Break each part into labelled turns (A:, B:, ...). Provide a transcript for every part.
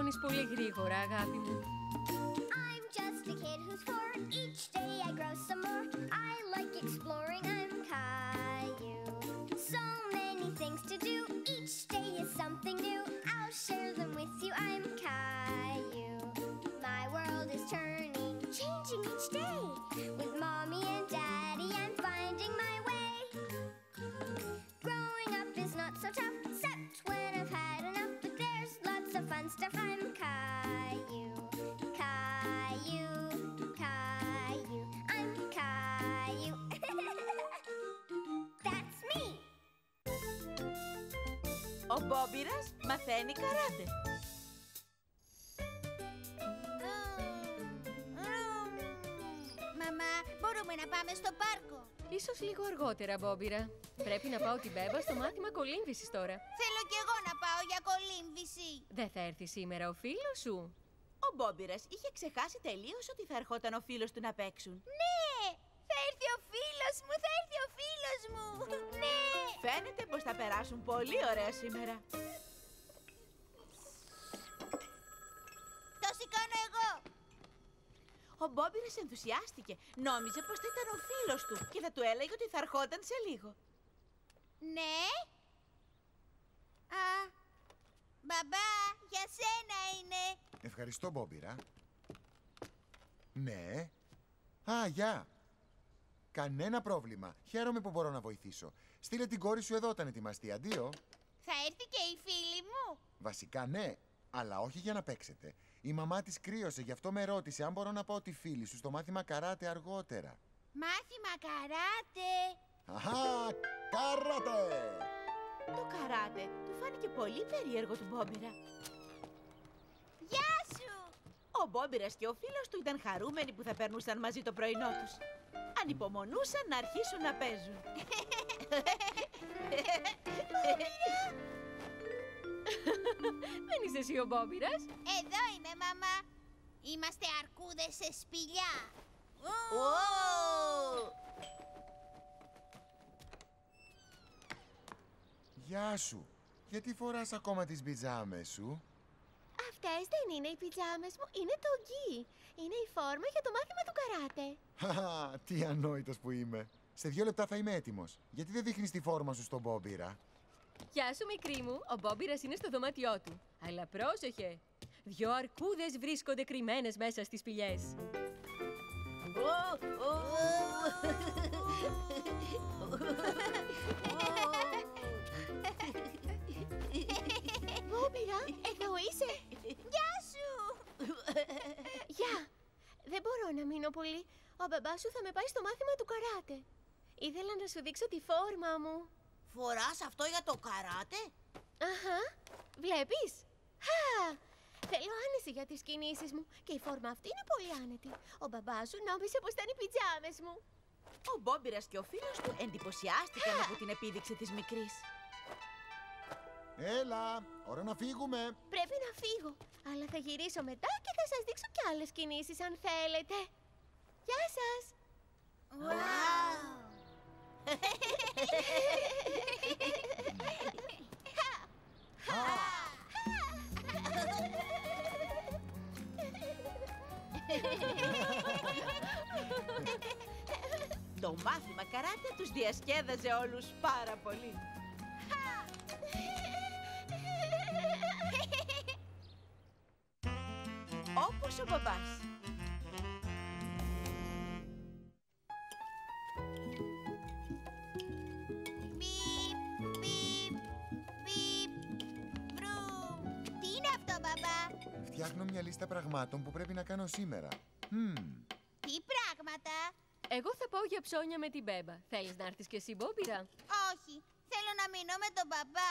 A: μεγαλώνεις πολύ γρήγορα, αγάπη μου.
B: I'm just a kid who's 4. Each day I grow some more. I like exploring. I'm Caillou. So many things to do. Each day is something new. I'll share them with you. I'm Caillou. My world is turning, changing each day. With mommy and daddy, I'm finding my way. Growing up is not so tough, except when I've had enough. But there's lots of fun stuff. I'm Caillou. Caillou, Caillou. I'm Caillou. That's me.
C: Ο Μπόμπιρας μαθαίνει καράτε.
D: Μαμά, μπορούμε να πάμε στο πάρκο?
A: Ίσως λίγο αργότερα, Μπόμπιρα. Πρέπει να πάω την Μπέμπα στο μάθημα κολύμβησης τώρα.
D: Θέλω κι εγώ να πάω για κολύμβηση.
A: Δεν θα έρθει σήμερα ο φίλος σου?
C: Ο Μπόμπιρας είχε ξεχάσει τελείως ότι θα ερχόταν ο φίλος του να παίξουν.
D: Ναι! Θα έρθει ο φίλος μου! Θα έρθει ο φίλος μου! Ναι!
C: Φαίνεται πως θα περάσουν πολύ ωραία σήμερα.
D: Το σηκώνω εγώ!
C: Ο Μπόμπιρας ενθουσιάστηκε. Νόμιζε πως θα ήταν ο φίλος του και θα του έλεγε ότι θα ερχόταν σε λίγο.
D: Ναι! Α, μπαμπά, για σένα είναι!
E: Ευχαριστώ, Μπόμπιρα. Ναι. Α, γεια. Κανένα πρόβλημα. Χαίρομαι που μπορώ να βοηθήσω. Στείλε την κόρη σου εδώ όταν ετοιμαστεί. Αντίο.
D: Θα έρθει και η φίλη μου!
E: Βασικά ναι, αλλά όχι για να παίξετε. Η μαμά της κρύωσε, γι' αυτό με ρώτησε αν μπορώ να πάω τη φίλη σου στο μάθημα καράτε αργότερα.
D: Μάθημα καράτε!
E: Αχα, καράτε!
C: Το καράτε του φάνηκε πολύ περίεργο του Μπόμπιρα.
D: Γεια σου!
C: Ο Μπόμπιρας και ο φίλος του ήταν χαρούμενοι που θα περνούσαν μαζί το πρωινό τους. Ανυπομονούσαν να αρχίσουν να παίζουν.
A: Δεν είσαι εσύ ο Μπόμπιρας?
D: Εδώ είμαι, μαμά! Είμαστε αρκούδες σε σπηλιά!
E: Γεια σου. Γιατί φοράς ακόμα τις πιτζάμες σου?
D: Αυτές δεν είναι οι πιτζάμες μου, είναι το γκί. Είναι η φόρμα για το μάθημα του καράτε.
E: Χαχα, τι ανόητος που είμαι. Σε 2 λεπτά θα είμαι έτοιμος. Γιατί δεν δείχνεις τη φόρμα σου στον Μπόμπιρα?
A: Γεια σου, μικρή μου. Ο Μπόμπιρας είναι στο δωμάτιό του. Αλλά πρόσεχε. 2 αρκούδες βρίσκονται κρυμμένες μέσα στις σπηλιές.
D: Μπόμπιρα, εδώ είσαι! Γεια σου! Γεια! Δεν μπορώ να μείνω πολύ. Ο μπαμπάς σου θα με πάει στο μάθημα του καράτε. Ήθελα να σου δείξω τη φόρμα μου.
F: Φοράς αυτό για το καράτε?
D: Αχα, βλέπεις? Χα! Θέλω άνεση για τις κινήσεις μου. Και η φόρμα αυτή είναι πολύ άνετη. Ο μπαμπάς σου νόμισε πως ήταν οι πιτζάμες μου.
C: Ο Μπόμπιρας και ο φίλος του εντυπωσιάστηκαν από την επίδειξη της μικρής.
E: Έλα, ώρα να φύγουμε.
D: Πρέπει να φύγω, αλλά θα γυρίσω μετά και θα σας δείξω κι άλλες κινήσεις αν θέλετε. Γεια σας!
C: Το μάθημα καράτε τους διασκέδαζε όλους πάρα πολύ. Όπως ο μπαμπάς.
D: Πιπ, πιπ, πιπ, μπρουμ. Τι είναι αυτό, μπαμπά?
E: Φτιάχνω μια λίστα πραγμάτων που πρέπει να κάνω σήμερα.
D: Τι πράγματα?
A: Εγώ θα πάω για ψώνια με την Μπέμπα. Θέλεις να έρθεις κι εσύ, Μπόμπιρα?
D: Όχι, θέλω να μείνω με τον μπαμπά.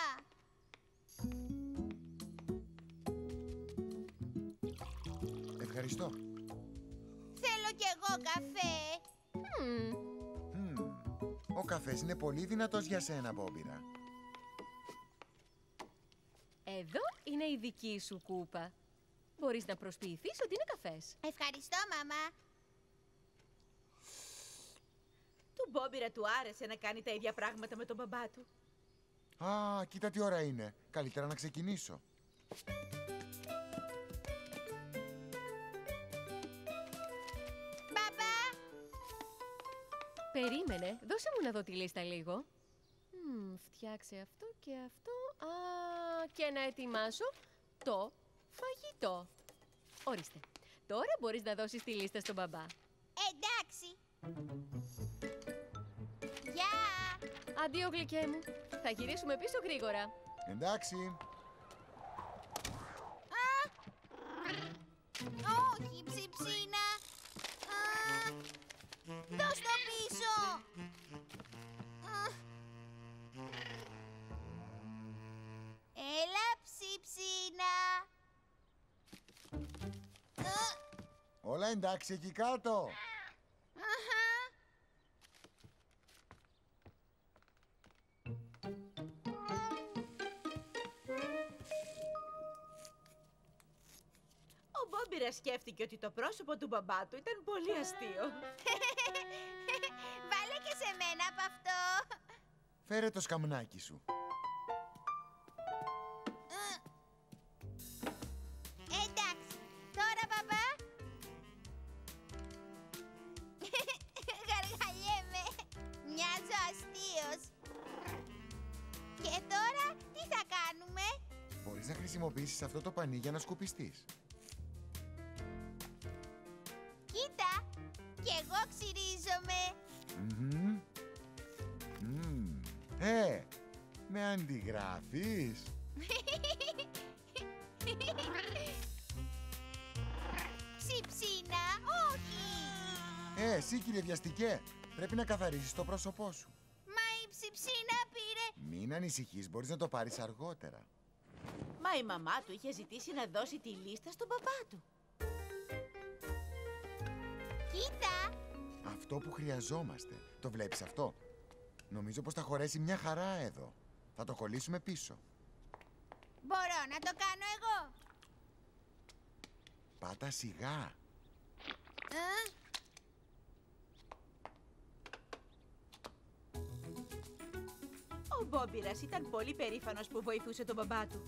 E: Ευχαριστώ.
D: Θέλω κι εγώ καφέ.
E: Ο καφές είναι πολύ δυνατός για σένα, Μπόμπιρα.
A: Εδώ είναι η δική σου κούπα. Μπορείς να προσποιηθείς ότι είναι καφές.
D: Ευχαριστώ, μαμά.
C: Του Μπόμπιρα του άρεσε να κάνει τα ίδια πράγματα με τον μπαμπά του.
E: Α, κοίτα τι ώρα είναι. Καλύτερα να ξεκινήσω.
A: Περίμενε, δώσε μου να δω τη λίστα λίγο. Φτιάξε αυτό και αυτό. Και να ετοιμάσω το φαγητό. Ορίστε. Τώρα μπορείς να δώσεις τη λίστα στον μπαμπά.
B: Εντάξει. Γεια!
A: Αντίο, γλυκέ μου. Θα γυρίσουμε πίσω γρήγορα.
E: Εντάξει.
B: Όχι, Ψιψίνα. Δώσ' το πίσω. Έλα, Ψιψίνα.
E: Όλα εντάξει εκεί κάτω.
C: Ο Μπόμπιρας σκέφτηκε ότι το πρόσωπο του μπαμπά του ήταν πολύ αστείο.
B: Βάλε και σε μένα από αυτό.
E: Φέρε το σκαμνάκι σου.
B: Εντάξει, τώρα μπαμπά. Γαργαλιέμαι. Μοιάζω αστείος. Και τώρα τι θα κάνουμε?
E: Μπορείς να χρησιμοποιήσεις αυτό το πανί για να σκουπιστείς.
B: Κοίτα, κι εγώ ξυρίζομαι.
E: Με αντιγράφεις.
B: Ψιψίνα, όχι.
E: Εσύ κύριε βιαστικέ, πρέπει να καθαρίσεις το πρόσωπό σου.
B: Μα η Ψιψίνα πήρε.
E: Μην ανησυχείς, μπορείς να το πάρεις αργότερα.
C: Μα η μαμά του είχε ζητήσει να δώσει τη λίστα στον μπαμπά του.
B: Κοίτα.
E: Αυτό που χρειαζόμαστε. Το βλέπεις αυτό? Νομίζω πως θα χωρέσει μια χαρά εδώ. Θα το κολλήσουμε πίσω.
B: Μπορώ να το κάνω εγώ.
E: Πάτα σιγά.
C: Ο Μπόμπιρας ήταν πολύ περήφανος που βοηθούσε τον μπαμπά του.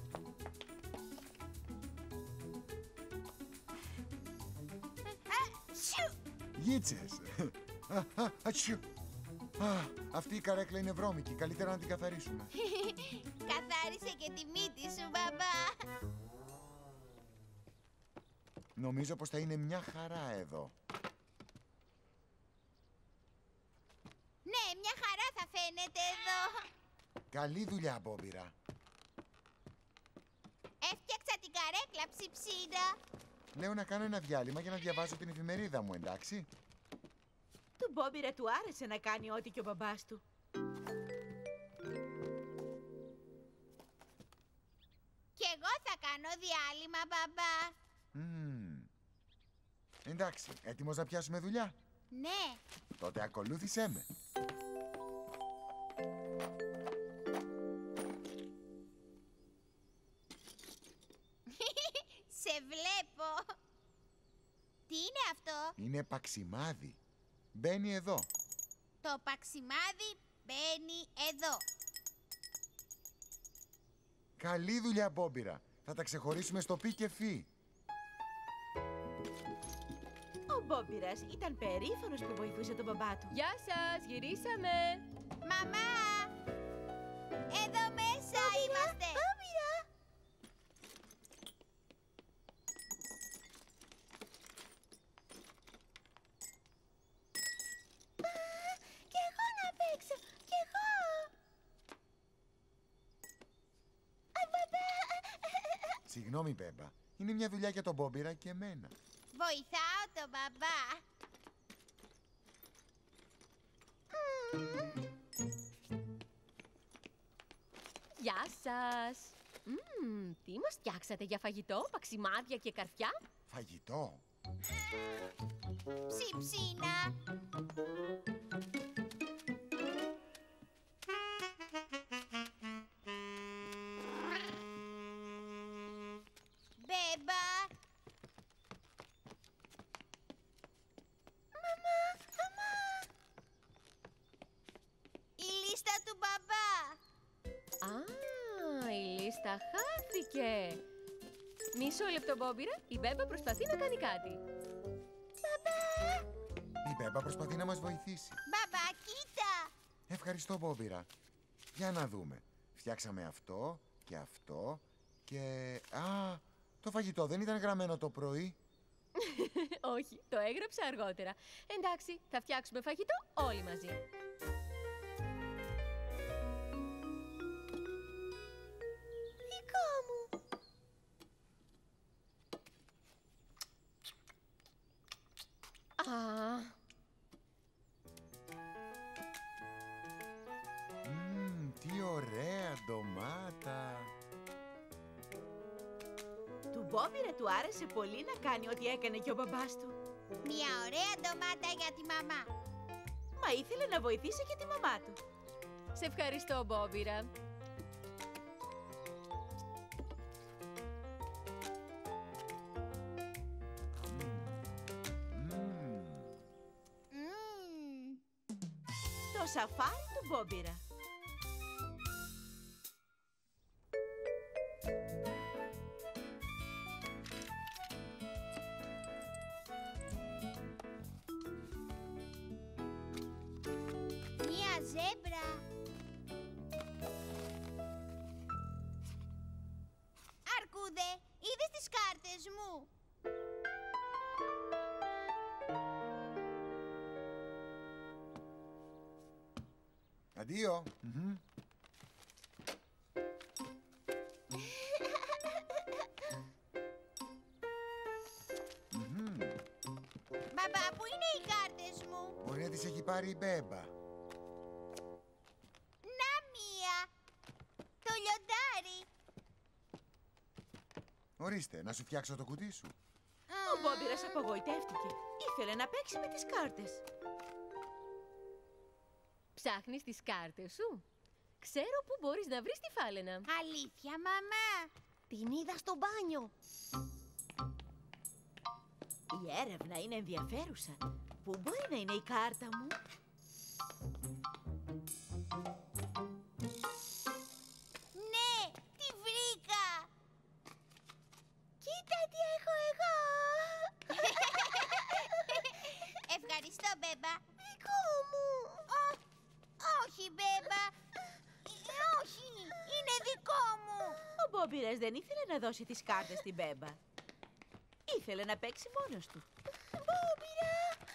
E: Γίτσες. Ατσιου. Αυτή η καρέκλα είναι βρώμικη. Καλύτερα να την καθαρίσουμε.
B: Καθάρισε και τη μύτη σου, μπαμπά.
E: Νομίζω πως θα είναι μια χαρά εδώ.
B: Ναι, μια χαρά θα φαίνεται εδώ.
E: Καλή δουλειά, Μπόμπιρα.
B: Έφτιαξα την καρέκλα, Ψιψίνα.
E: Λέω να κάνω ένα διάλειμμα για να διαβάσω την εφημερίδα μου, εντάξει?
C: Του Μπόμπιρα του άρεσε να κάνει ό,τι και ο μπαμπάς του.
B: Κι εγώ θα κάνω διάλειμμα, μπαμπά.
E: Εντάξει, έτοιμος να πιάσουμε δουλειά?
B: Ναι.
E: Τότε ακολούθησέ με.
B: Σε βλέπω. Τι είναι αυτό?
E: Είναι παξιμάδι. Μπαίνει εδώ.
B: Το παξιμάδι μπαίνει εδώ.
E: Καλή δουλειά, Μπόμπιρα. Θα τα ξεχωρίσουμε στο πι και φι.
C: Ο Μπόμπιρας ήταν περήφανος που βοηθούσε τον μπαμπά του.
A: Γεια σας, γυρίσαμε.
B: Μαμά! Εδώ μέσα είμαστε. Μπόμπιρα! Κι εγώ να παίξω. Κι εγώ. Μπαμπά!
E: Συγγνώμη, Μπέμπα. Είναι μια δουλειά για τον Μπόμπιρα και εμένα.
B: Βοηθάω τον μπαμπά.
A: Γεια σας. Τι μας φτιάξατε για φαγητό, παξιμάδια και καρφιά?
E: Φαγητό.
B: Ψιψίνα. Μπέμπα. Μαμά. Η λίστα του μπαμπά.
A: Η λίστα χάθηκε. Μισό λεπτό, Μπόμπιρα. Η Μπέμπα προσπαθεί να κάνει κάτι.
E: Η Μπέμπα προσπαθεί να μας βοηθήσει.
B: Μπαμπά,
E: Ευχαριστώ, Μπόμπιρα. Για να δούμε. Φτιάξαμε αυτό και αυτό και... Α, το φαγητό δεν ήταν γραμμένο το πρωί.
A: Όχι, το έγραψα αργότερα. Εντάξει, θα φτιάξουμε φαγητό όλοι μαζί.
D: Δικό μου.
A: Α,
E: Τι ωραία ντομάτα.
C: Του Μπόμπιρα του άρεσε πολύ να κάνει ό,τι έκανε και ο μπαμπάς του.
D: Μια ωραία ντομάτα για τη μαμά.
C: Μα ήθελε να βοηθήσει και τη μαμά του.
A: σε ευχαριστώ, Μπόμπιρα.
C: Το σαφάρι του Μπόμπιρα.
D: Μια ζέμπρα. Αρκούδε, είδες τις κάρτες μου?
E: Αντίο.
D: Μπαμπά, πού είναι οι κάρτες μου?
E: Μπορεί να τις έχει πάρει η Μπέμπα.
D: Να μία. Το λιοντάρι.
E: Ορίστε, να σου φτιάξω το κουτί σου.
C: Ο Μπόμπιρας απογοητεύτηκε. Ήθελε να παίξει με τις κάρτες.
A: Ψάχνεις τις κάρτες σου? Ξέρω πού μπορείς να βρεις τη φάλαινα.
D: Αλήθεια, μαμά?
A: Την είδα στο μπάνιο.
C: Η έρευνα είναι ενδιαφέρουσα. Πού μπορεί να είναι η κάρτα μου?
D: Ναι, τη βρήκα. Κοίτα τι έχω εγώ. Ευχαριστώ, Μπέμπα. Δικό μου. Όχι, Μπέμπα. Όχι, είναι δικό μου.
C: Ο Μπόμπιρας δεν ήθελε να δώσει τις κάρτες στην Μπέμπα. Ήθελε να παίξει μόνος του.
D: Μπόμπιρα.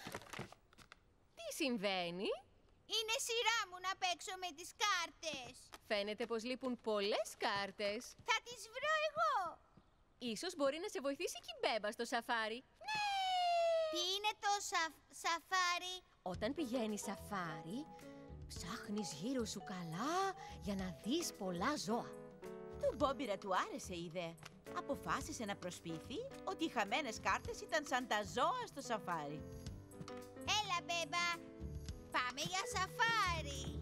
A: Τι συμβαίνει?
D: Είναι σειρά μου να παίξω με τις κάρτες.
A: Φαίνεται πως λείπουν πολλές κάρτες.
D: Θα τις βρω εγώ.
A: Ίσως μπορεί να σε βοηθήσει και η Μπέμπα στο σαφάρι.
D: Τι είναι το σαφάρι?
A: Όταν πηγαίνεις σαφάρι, ψάχνεις γύρω σου καλά για να δεις πολλά ζώα.
C: Του Μπόμπιρα του άρεσε η ιδέα. Αποφάσισε να προσποιηθεί ότι οι χαμένες κάρτες ήταν σαν τα ζώα στο σαφάρι.
D: Έλα, Μπέμπα. Πάμε για σαφάρι.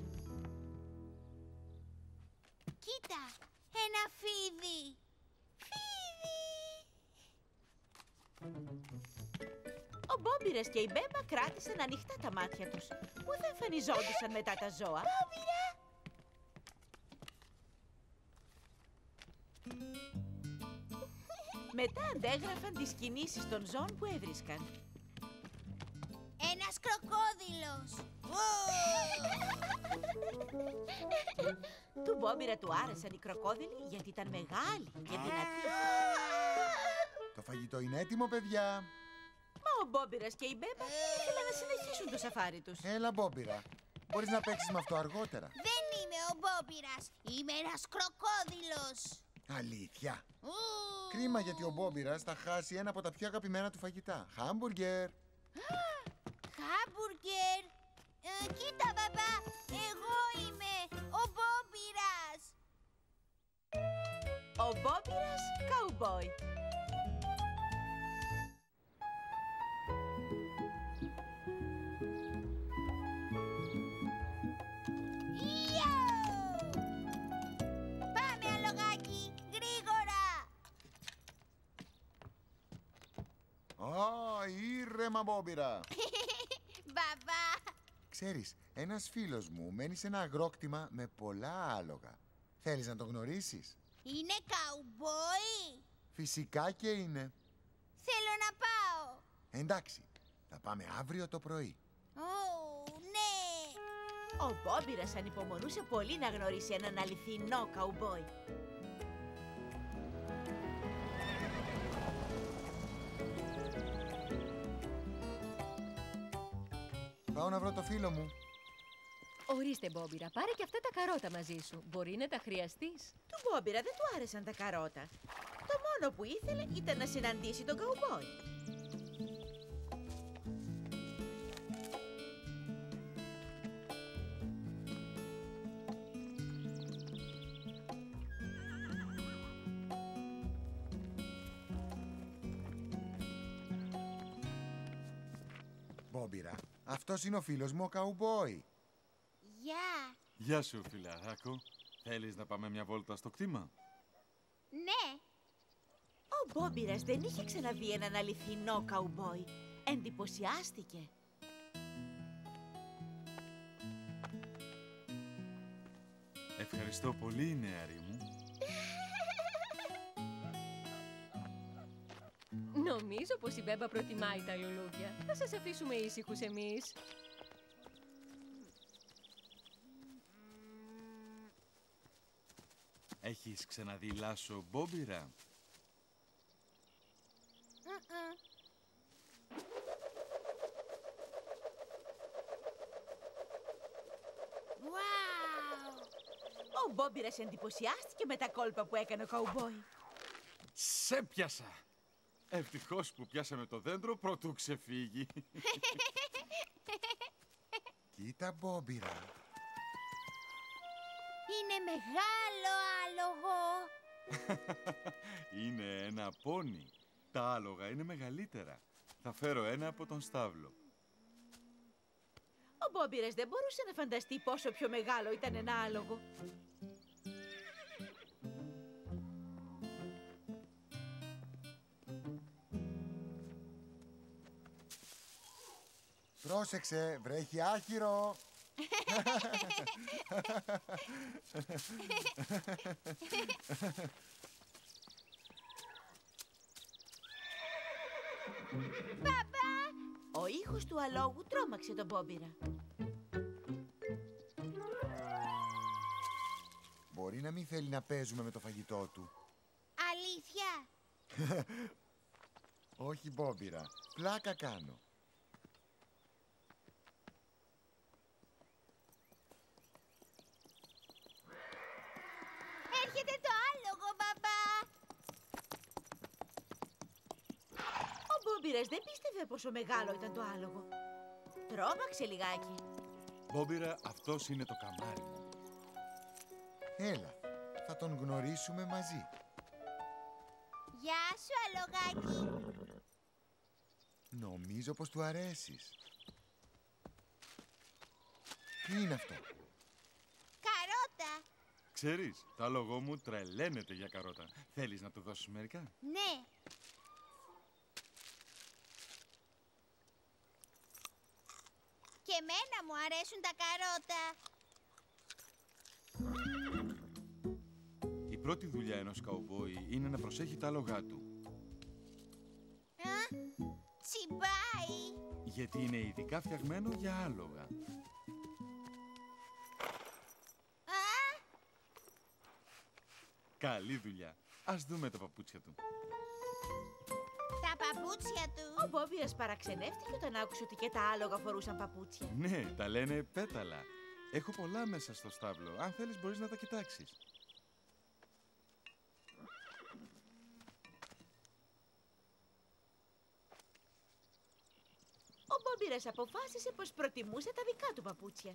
D: Κοίτα, ένα φίδι. Φίδι.
C: Ο Μπόμπιρας και η Μπέμπα κράτησαν ανοιχτά τα μάτια τους, που δεν εμφανιζόντουσαν μετά τα ζώα. Μετά αντέγραφαν τις κινήσεις των ζώων που έβρισκαν.
D: Ένας κροκόδιλος.
C: Του Μπόμπιρα του άρεσαν οι κροκόδιλοι γιατί ήταν μεγάλοι και δυνατοί.
E: Το φαγητό είναι έτοιμο, παιδιά.
C: Μα ο Μπόμπιρας και η Μπέμπα ήθελαν να συνεχίσουν το σαφάρι τους.
E: Έλα, Μπόμπιρα. Μπορείς να παίξεις με αυτό αργότερα.
D: Δεν είμαι ο Μπόμπιρας. Είμαι ένας κροκόδιλος.
E: Αλήθεια. Κρίμα, γιατί ο Μπόμπιρας θα χάσει ένα από τα πιο αγαπημένα του φαγητά. Χάμπουργκερ.
D: Χάμπουργκερ. Κοίτα, μπαμπά. Εγώ είμαι ο Μπόμπιρας.
C: Ο Μπόμπιρας Καουμπόι.
D: Πάμε, αλογάκι, γρήγορα.
E: Α, ήρεμα, Μπόμπιρα.
D: Μπαμπά.
E: Ξέρεις, ένας φίλος μου μένει σε ένα αγρόκτημα με πολλά άλογα. Θέλεις να τον γνωρίσεις?
D: Είναι καουμπόι.
E: Φυσικά και είναι.
D: Θέλω να πάω.
E: Εντάξει, θα πάμε αύριο το πρωί.
D: Ναι.
C: Ο Μπόμπιρας ανυπομονούσε πολύ να γνωρίσει έναν αληθινό καουμπόι.
E: Πάω να βρω το φίλο μου.
A: Ορίστε, Μπόμπιρα, πάρε και αυτά τα καρότα μαζί σου. Μπορεί να τα χρειαστείς.
C: Του Μπόμπιρα δεν του άρεσαν τα καρότα. Το μόνο που ήθελε ήταν να συναντήσει τον καουμπόι.
E: Μπόμπιρα, αυτός είναι ο φίλος μου ο καουμπόι.
B: Γεια.
G: Γεια σου, φιλαράκο. Θέλεις να πάμε μια βόλτα στο κτήμα?
B: Ναι.
C: Ο Μπόμπιρας δεν είχε ξαναδεί έναν αληθινό καουμπόι. Εντυπωσιάστηκε.
G: Ευχαριστώ πολύ, νεαρή μου.
A: Νομίζω πως η Μπέμπα προτιμάει τα λουλούδια. Θα σας αφήσουμε ήσυχους εμείς.
G: Έχεις ξαναδεί λάσο, Μπόμπιρα?
B: Wow.
C: Ο Μπόμπιρας εντυπωσιάστηκε με τα κόλπα που έκανε ο καουμπόι.
G: Σε πιάσα! Ευτυχώς που πιάσαμε το δέντρο προτού ξεφύγει.
E: Κοίτα, Μπόμπιρα.
B: Είναι μεγάλο άλογο.
G: Είναι ένα πόνι. Τα άλογα είναι μεγαλύτερα. Θα φέρω ένα από τον στάβλο.
C: Ο Μπόμπιρας δεν μπορούσε να φανταστεί πόσο πιο μεγάλο ήταν ένα άλογο.
E: Πρόσεξε, βρέχει άχυρο.
C: Ο ήχος του αλόγου τρόμαξε τον Μπόμπιρα.
E: Μπορεί να μην θέλει να παίζουμε με το φαγητό του.
B: Αλήθεια.
E: Όχι, Μπόμπιρα, πλάκα κάνω.
B: Έρχεται το άλογο, μπαμπά.
C: Ο Μπόμπιρας δεν πίστευε πόσο μεγάλο ήταν το άλογο. Τρόμαξε λιγάκι.
G: Μπόμπιρα, αυτός είναι το καμάρι μου.
E: Έλα, θα τον γνωρίσουμε μαζί.
B: Γεια σου, αλογάκι.
E: Νομίζω πως του αρέσεις. Τι είναι αυτό?
B: Καρότα.
G: Ξέρεις, το άλογο μου τρελαίνεται για καρότα. Θέλεις να του δώσεις μερικά?
B: Ναι. Και εμένα μου αρέσουν τα καρότα.
G: Η πρώτη δουλειά ενός καουμπόι είναι να προσέχει τα άλογά του.
B: Τσιμπάει.
G: Γιατί είναι ειδικά φτιαγμένο για άλογα. Καλή δουλειά. Ας δούμε τα παπούτσια του.
B: Τα παπούτσια
C: Ο
B: του.
C: Μπόμπιρας παραξενεύτηκε όταν άκουσε ότι και τα άλογα φορούσαν παπούτσια.
G: Ναι, τα λένε πέταλα. Έχω πολλά μέσα στο στάβλο. Αν θέλεις μπορείς να τα κοιτάξεις.
C: Ο Μπόμπιρας αποφάσισε πως προτιμούσε τα δικά του παπούτσια.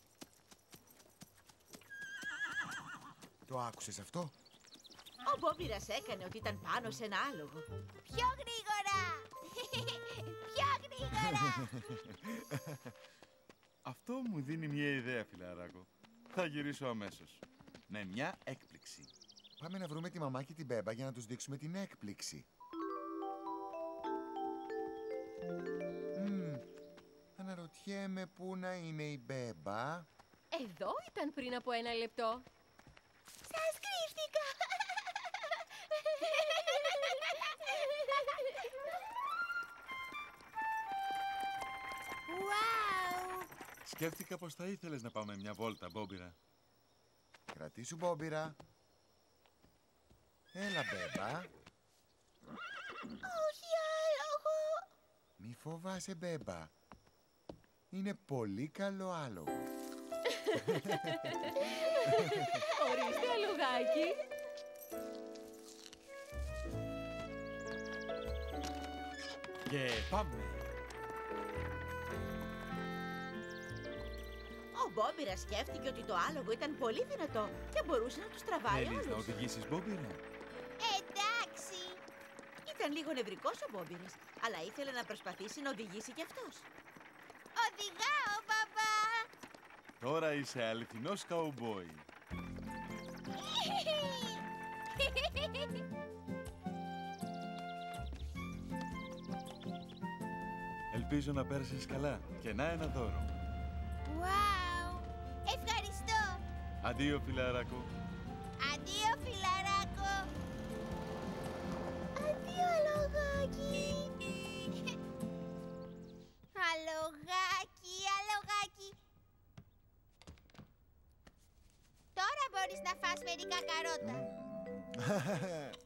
E: Το άκουσες αυτό?
C: Ο Μπόμπιρας έκανε ότι ήταν πάνω σε ένα άλογο.
B: Πιο γρήγορα. Πιο γρήγορα.
G: Αυτό μου δίνει μια ιδέα, φιλαράκο. Θα γυρίσω αμέσως. Με μια έκπληξη.
E: Πάμε να βρούμε τη μαμά και την Μπέμπα για να τους δείξουμε την έκπληξη. Αναρωτιέμαι πού να είναι η Μπέμπα.
A: Εδώ ήταν πριν από 1 λεπτό.
B: Σας κρύφτηκα. Wow.
G: Σκέφτηκα πως θα ήθελες να πάμε μια βόλτα, Μπόμπιρα.
E: Κρατήσου, Μπόμπιρα. Έλα, Μπέμπα.
D: Όχι άλογο.
E: Μη φοβάσαι, Μπέμπα. Είναι πολύ καλό άλογο.
A: Ορίστε, αλογάκι.
G: Και πάμε.
C: Ο Μπόμπιρα σκέφτηκε ότι το άλογο ήταν πολύ δυνατό και μπορούσε να τους τραβάει
G: Θέλεις να
C: όλους.
G: οδηγήσεις, Μπόμπιρα?
D: Εντάξει.
C: Ήταν λίγο νευρικός ο Μπόμπιρας, αλλά ήθελε να προσπαθήσει να οδηγήσει κι αυτός.
D: Οδηγάω, μπαμπά.
G: Τώρα είσαι αληθινός καουμπόι. Ελπίζω να πέρασες καλά και να ένα δώρο.
D: Wow. Ευχαριστώ.
G: Αντίο, φιλαράκο.
D: Αντίο, φιλαράκο. Αντίο, αλογάκι. Αλογάκι, αλογάκι. Τώρα μπορείς να φας μερικά καρότα.